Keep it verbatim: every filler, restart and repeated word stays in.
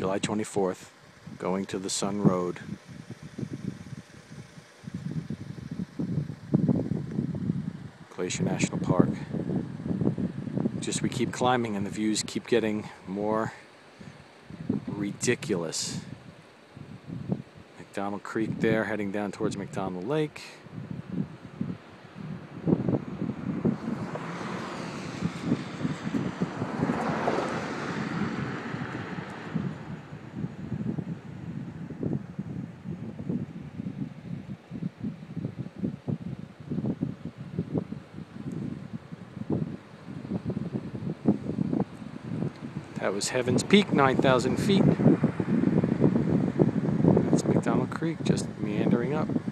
July twenty-fourth, going to the Sun Road. Glacier National Park. Just we keep climbing and the views keep getting more ridiculous. McDonald Creek there, heading down towards McDonald Lake. That was Heaven's Peak, nine thousand feet. That's McDonald Creek, just meandering up.